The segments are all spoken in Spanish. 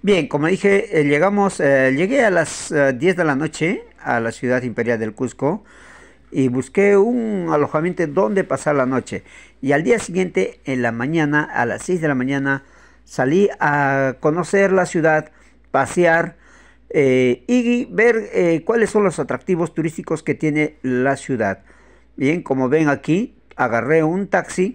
Bien, como dije, llegué a las 10 de la noche a la ciudad imperial del Cusco y busqué un alojamiento donde pasar la noche. Y al día siguiente, en la mañana, a las 6 de la mañana, salí a conocer la ciudad, pasear y ver cuáles son los atractivos turísticos que tiene la ciudad. Bien, como ven aquí, agarré un taxi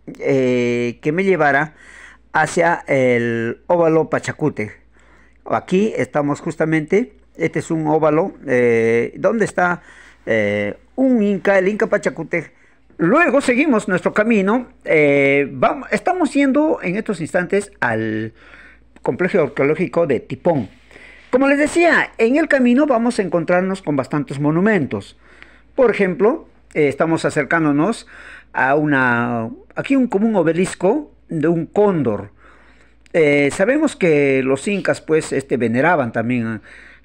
que me llevara hacia el óvalo Pachacute. Aquí estamos justamente, este es un óvalo donde está un Inca, el Inca Pachacute. Luego seguimos nuestro camino, estamos yendo en estos instantes al complejo arqueológico de Tipón. Como les decía, en el camino vamos a encontrarnos con bastantes monumentos. Por ejemplo, estamos acercándonos a como un obelisco de un cóndor. Sabemos que los incas pues veneraban también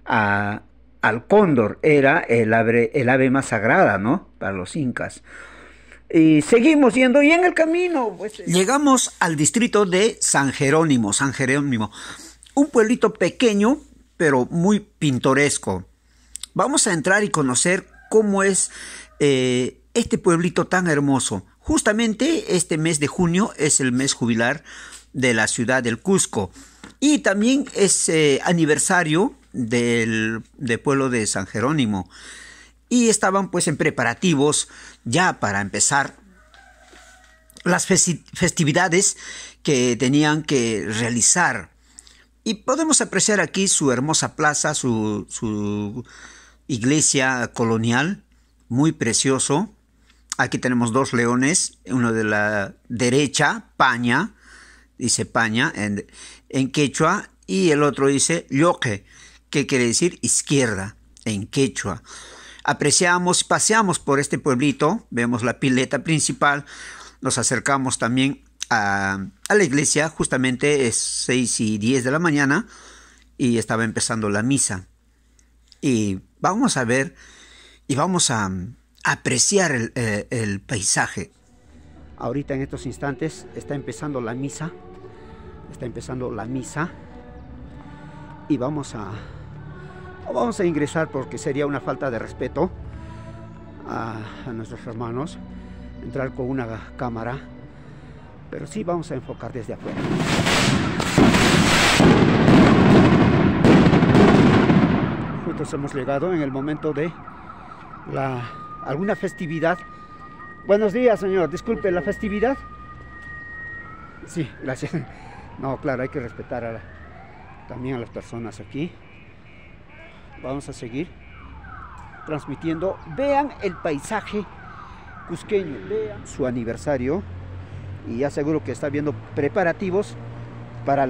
al cóndor, era el ave más sagrada, ¿no? Para los incas. Y seguimos yendo y en el camino pues, llegamos al distrito de San Jerónimo, un pueblito pequeño pero muy pintoresco. Vamos a entrar y conocer cómo es este pueblito tan hermoso. Justamente este mes de junio es el mes jubilar de la ciudad del Cusco y también es aniversario del pueblo de San Jerónimo, y estaban pues en preparativos ya para empezar las festividades que tenían que realizar. Y podemos apreciar aquí su hermosa plaza, su iglesia colonial, muy precioso. Aquí tenemos dos leones, uno de la derecha, Paña, dice Paña en quechua, y el otro dice Yoque, que quiere decir izquierda en quechua. Apreciamos, paseamos por este pueblito, vemos la pileta principal, nos acercamos también a la iglesia, justamente es 6:10 de la mañana y estaba empezando la misa. Y vamos a ver y vamos a apreciar el paisaje. Ahorita en estos instantes está empezando la misa. Y vamos a ingresar porque sería una falta de respeto a nuestros hermanos entrar con una cámara, pero sí vamos a enfocar desde afuera. Juntos hemos llegado en el momento de alguna festividad. Buenos días, señor, disculpe, ¿la festividad? Sí, gracias. No, claro, hay que respetar también a las personas aquí. Vamos a seguir transmitiendo. Vean el paisaje cusqueño, vean su aniversario, y ya seguro que está viendo preparativos para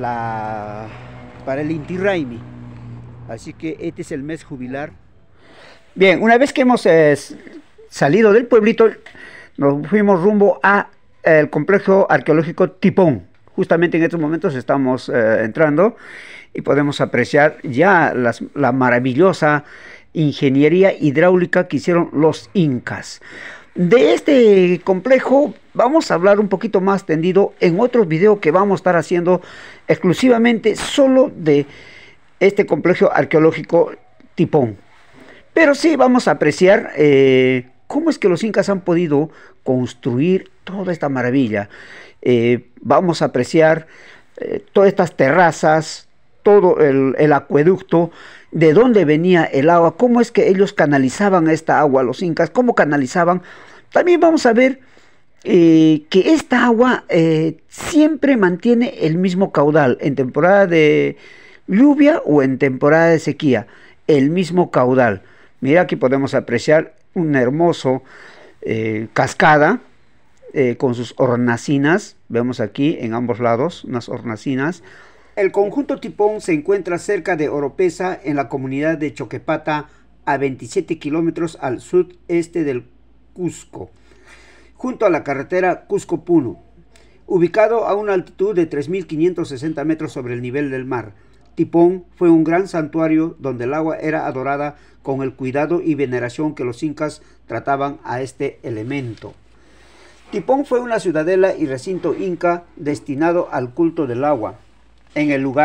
el Inti Raymi. Así que este es el mes jubilar. Bien, una vez que hemos salido del pueblito, nos fuimos rumbo al complejo arqueológico Tipón. Justamente en estos momentos estamos entrando y podemos apreciar ya la maravillosa ingeniería hidráulica que hicieron los incas. De este complejo vamos a hablar un poquito más tendido en otro video que vamos a estar haciendo exclusivamente solo de este complejo arqueológico Tipón. Pero sí vamos a apreciar cómo es que los incas han podido construir toda esta maravilla. Vamos a apreciar todas estas terrazas, todo el acueducto, de dónde venía el agua, cómo es que ellos canalizaban esta agua, los incas, cómo canalizaban. También vamos a ver que esta agua siempre mantiene el mismo caudal, en temporada de lluvia o en temporada de sequía, el mismo caudal. Mira, aquí podemos apreciar una hermosa cascada con sus hornacinas. Vemos aquí en ambos lados unas hornacinas. El conjunto Tipón se encuentra cerca de Oropesa, en la comunidad de Choquepata, a 27 kilómetros al sudeste del Cusco, junto a la carretera Cusco-Puno. Ubicado a una altitud de 3.560 metros sobre el nivel del mar, Tipón fue un gran santuario donde el agua era adorada con el cuidado y veneración que los incas trataban a este elemento. Tipón fue una ciudadela y recinto inca destinado al culto del agua. En el lugar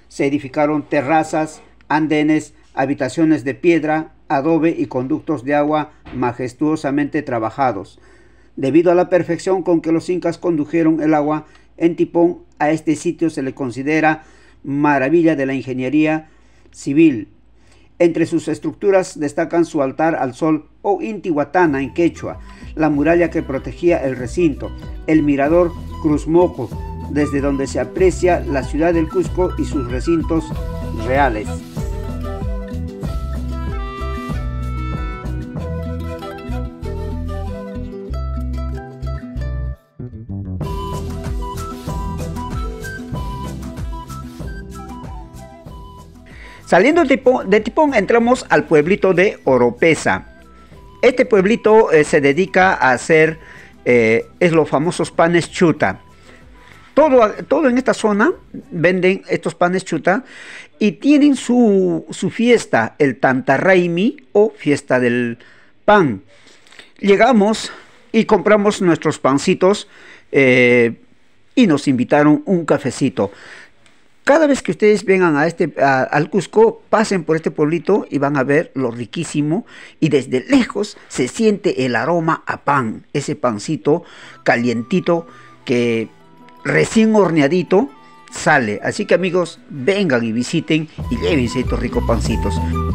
se edificaron terrazas, andenes, habitaciones de piedra, adobe y conductos de agua majestuosamente trabajados. Debido a la perfección con que los incas condujeron el agua en Tipón, a este sitio se le considera maravilla de la ingeniería civil. Entre sus estructuras destacan su altar al sol o Intihuatana en quechua, la muralla que protegía el recinto, el mirador Cruz Mojo, desde donde se aprecia la ciudad del Cusco y sus recintos reales. Saliendo de Tipón entramos al pueblito de Oropesa. Este pueblito se dedica a hacer los famosos panes chuta. Todo en esta zona venden estos panes chuta y tienen su fiesta, el Tantarraimi o fiesta del pan. Llegamos y compramos nuestros pancitos y nos invitaron un cafecito. Cada vez que ustedes vengan al Cusco, pasen por este pueblito y van a ver lo riquísimo. Y desde lejos se siente el aroma a pan, ese pancito calientito que recién horneadito sale. Así que amigos, vengan y visiten y llévense estos ricos pancitos.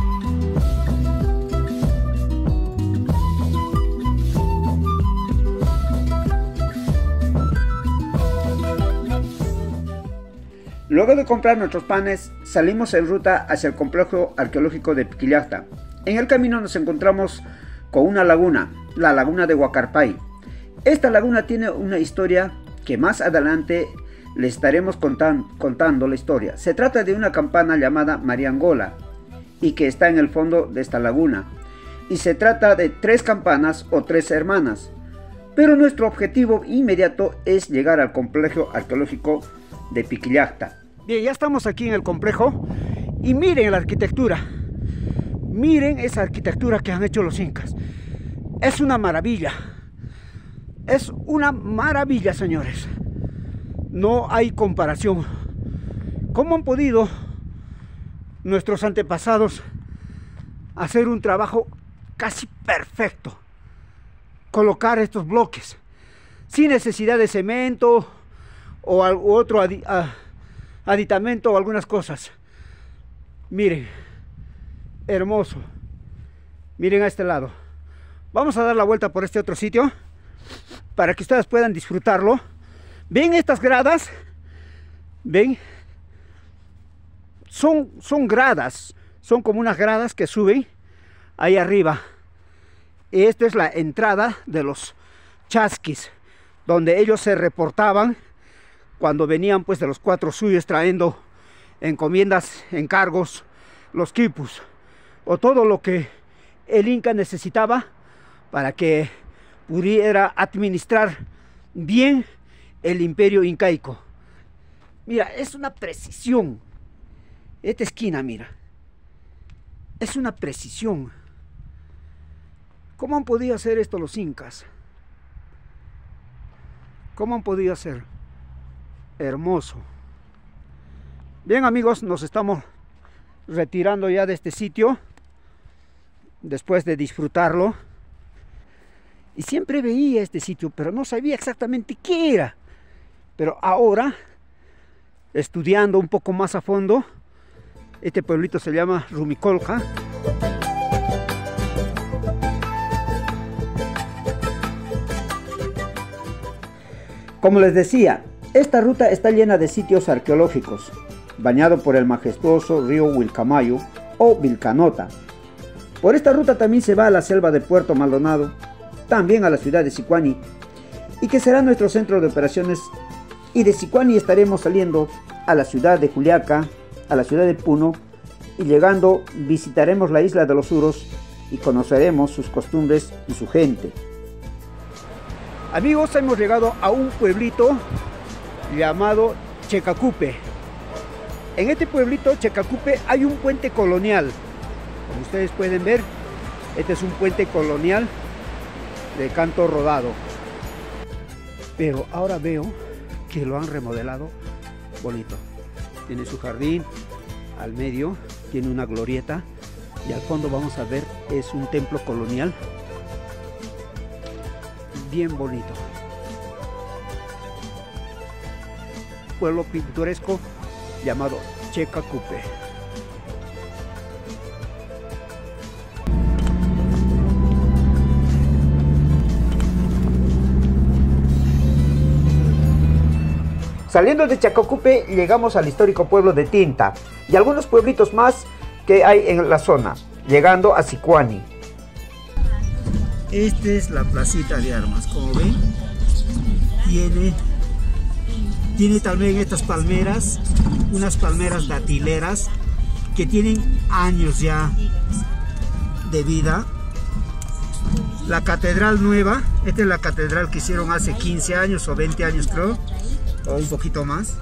Luego de comprar nuestros panes, salimos en ruta hacia el complejo arqueológico de Piquillacta. En el camino nos encontramos con una laguna, la laguna de Huacarpay. Esta laguna tiene una historia que más adelante les estaremos contando la historia. Se trata de una campana llamada Mariangola y que está en el fondo de esta laguna. Y se trata de 3 campanas o 3 hermanas. Pero nuestro objetivo inmediato es llegar al complejo arqueológico de Piquillacta. Bien, ya estamos aquí en el complejo y miren la arquitectura. Miren esa arquitectura que han hecho los incas. Es una maravilla. Es una maravilla, señores. No hay comparación. ¿Cómo han podido nuestros antepasados hacer un trabajo casi perfecto? Colocar estos bloques sin necesidad de cemento o otro aditamento o algunas cosas. Miren, hermoso. Miren a este lado. Vamos a dar la vuelta por este otro sitio para que ustedes puedan disfrutarlo. ¿Ven estas gradas? ¿Ven? Son gradas. Son como unas gradas que suben ahí arriba. Esta es la entrada de los chasquis, donde ellos se reportaban cuando venían pues de los 4 suyos trayendo encomiendas, encargos, los quipus o todo lo que el Inca necesitaba para que pudiera administrar bien el imperio incaico. Mira, es una precisión. Esta esquina, mira, es una precisión. ¿Cómo han podido hacer esto los incas? ¿Cómo han podido hacer? Hermoso. Bien amigos, nos estamos retirando ya de este sitio después de disfrutarlo. Y siempre veía este sitio, pero no sabía exactamente qué era. Pero ahora, estudiando un poco más a fondo, este pueblito se llama Rumicolca. Como les decía, esta ruta está llena de sitios arqueológicos, bañado por el majestuoso río Vilcamayo o Vilcanota. Por esta ruta también se va a la selva de Puerto Maldonado, también a la ciudad de Sicuani, y que será nuestro centro de operaciones, y de Sicuani estaremos saliendo a la ciudad de Juliaca, a la ciudad de Puno, y llegando visitaremos la isla de los Uros y conoceremos sus costumbres y su gente. Amigos, hemos llegado a un pueblito llamado Checacupe. En este pueblito Checacupe hay un puente colonial. Como ustedes pueden ver, este es un puente colonial de canto rodado. Pero ahora veo que lo han remodelado bonito. Tiene su jardín, al medio tiene una glorieta y al fondo vamos a ver es un templo colonial bien bonito. Pueblo pintoresco llamado Checacupe. Saliendo de Checacupe llegamos al histórico pueblo de Tinta y algunos pueblitos más que hay en la zona, llegando a Sicuani. Esta es la placita de armas, como ven, tiene también estas palmeras, unas palmeras datileras que tienen años ya de vida. La catedral nueva, esta es la catedral que hicieron hace 15 años o 20 años creo, o un poquito más.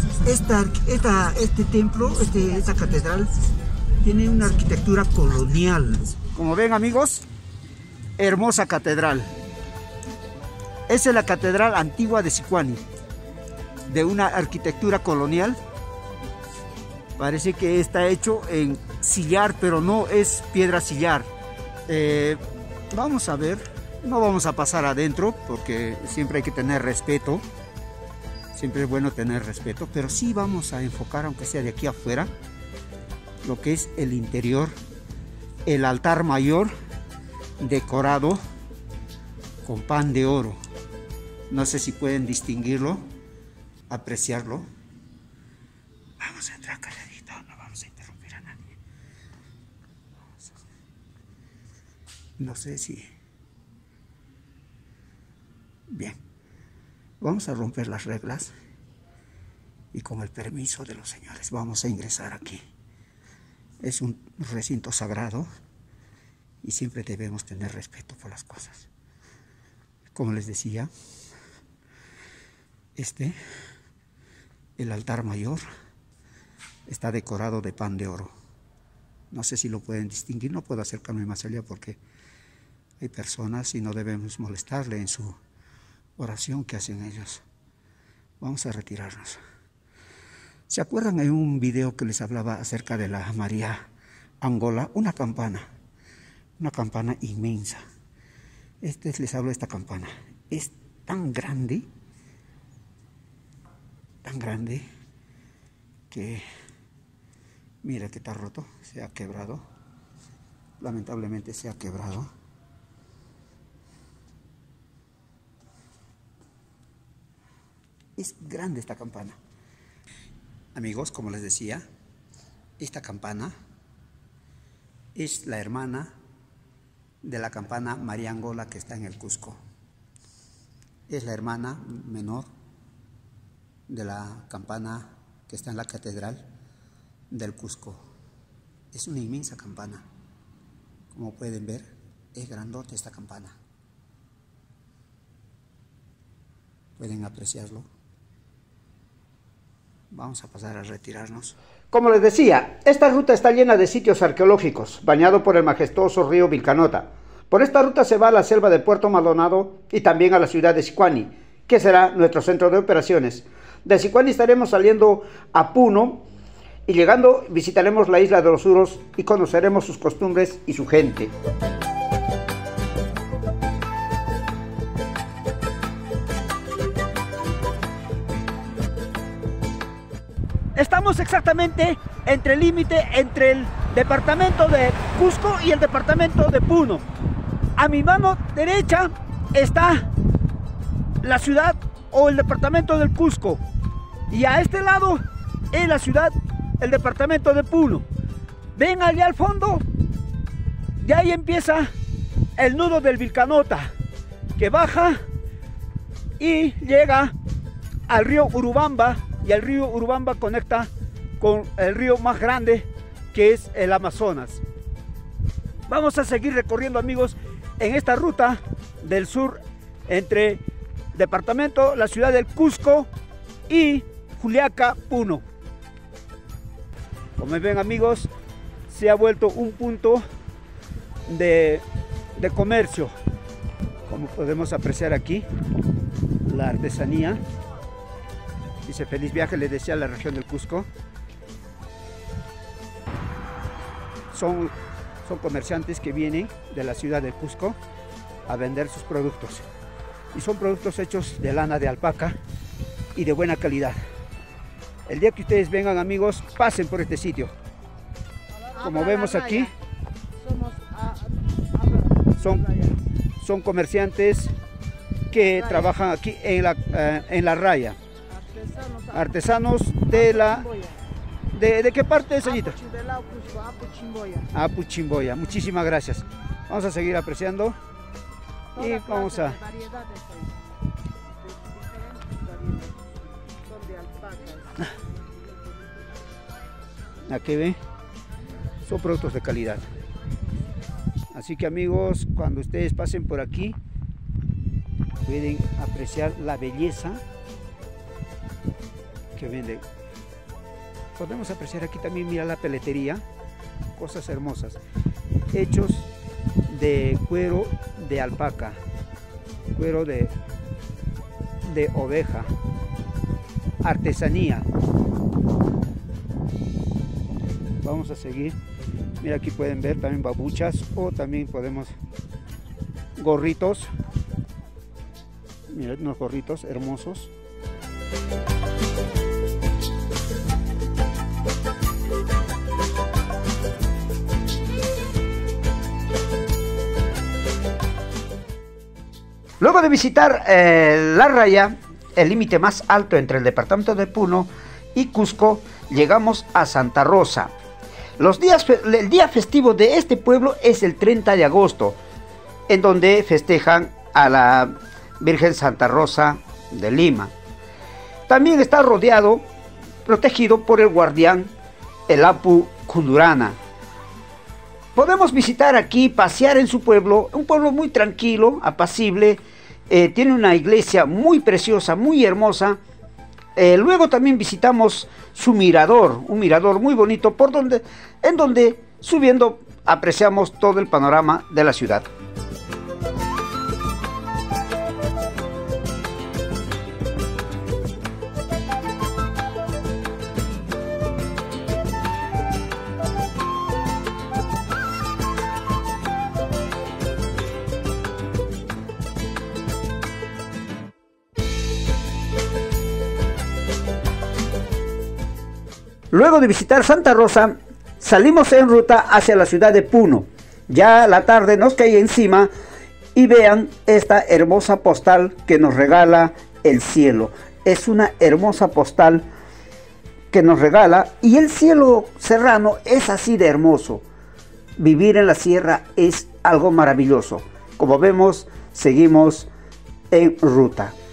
Este templo, esta catedral, tiene una arquitectura colonial. Como ven amigos, hermosa catedral. Esa es la catedral antigua de Sicuani, de una arquitectura colonial. Parece que está hecho en sillar, pero no es piedra sillar. Vamos a ver, no vamos a pasar adentro porque siempre hay que tener respeto. Siempre es bueno tener respeto, pero sí vamos a enfocar, aunque sea de aquí afuera, lo que es el interior, el altar mayor decorado con pan de oro. No sé si pueden distinguirlo, apreciarlo. Vamos a entrar calladito, no vamos a interrumpir a nadie. No sé si... Bien. Vamos a romper las reglas y con el permiso de los señores vamos a ingresar aquí. Es un recinto sagrado y siempre debemos tener respeto por las cosas. Como les decía, el altar mayor está decorado de pan de oro. No sé si lo pueden distinguir, no puedo acercarme más allá porque hay personas y no debemos molestarle en su oración que hacen ellos. Vamos a retirarnos. ¿Se acuerdan en un video que les hablaba acerca de la María Angola? Una campana inmensa. Les hablo de esta campana. Es tan grande que mira que está roto, se ha quebrado. Lamentablemente se ha quebrado. Es grande esta campana. Amigos, como les decía, esta campana es la hermana de la campana María Angola que está en el Cusco. Es la hermana menor de la campana que está en la catedral del Cusco. Es una inmensa campana. Como pueden ver, es grandota esta campana. Pueden apreciarlo. Vamos a pasar a retirarnos. Como les decía, esta ruta está llena de sitios arqueológicos, bañado por el majestuoso río Vilcanota. Por esta ruta se va a la selva de Puerto Maldonado y también a la ciudad de Sicuani, que será nuestro centro de operaciones. De Sicuani estaremos saliendo a Puno y llegando visitaremos la isla de los Uros y conoceremos sus costumbres y su gente. Estamos exactamente entre el límite entre el departamento de Cusco y el departamento de Puno. A mi mano derecha está la ciudad o el departamento del Cusco y a este lado es la ciudad, el departamento de Puno. Ven allá al fondo, de ahí empieza el nudo del Vilcanota que baja y llega al río Urubamba. Y el río Urubamba conecta con el río más grande que es el Amazonas. Vamos a seguir recorriendo, amigos, en esta ruta del sur entre departamento, la ciudad del Cusco y Juliaca, Puno. Como ven, amigos, se ha vuelto un punto de comercio. Como podemos apreciar aquí, la artesanía. Dice feliz viaje, le decía, a la región del Cusco. son comerciantes que vienen de la ciudad de Cusco a vender sus productos. Y son productos hechos de lana de alpaca y de buena calidad. El día que ustedes vengan, amigos, pasen por este sitio. Como vemos aquí, son comerciantes que trabajan aquí en la raya. Artesanos ¿de qué parte, señorita? Apuchimboya. Muchísimas gracias. Vamos a seguir apreciando y vamos a... Aquí ven, son productos de calidad. Así que, amigos, cuando ustedes pasen por aquí, pueden apreciar la belleza que venden. Podemos apreciar aquí también, mira, la peletería, cosas hermosas, hechos de cuero de alpaca, cuero de oveja, artesanía. Vamos a seguir. Mira, aquí pueden ver también babuchas, o también podemos gorritos. Mira, unos gorritos hermosos. Luego de visitar La Raya, el límite más alto entre el departamento de Puno y Cusco, llegamos a Santa Rosa. El día festivo de este pueblo es el 30 de agosto, en donde festejan a la Virgen Santa Rosa de Lima. También está rodeado, protegido por el guardián, el Apu Kundurana. Podemos visitar aquí, pasear en su pueblo, un pueblo muy tranquilo, apacible, tiene una iglesia muy preciosa, muy hermosa. Luego también visitamos su mirador, un mirador muy bonito, en donde subiendo apreciamos todo el panorama de la ciudad. Luego de visitar Santa Rosa, salimos en ruta hacia la ciudad de Puno. Ya la tarde nos cae encima y vean esta hermosa postal que nos regala el cielo. Es una hermosa postal que nos regala, y el cielo serrano es así de hermoso. Vivir en la sierra es algo maravilloso. Como vemos, seguimos en ruta.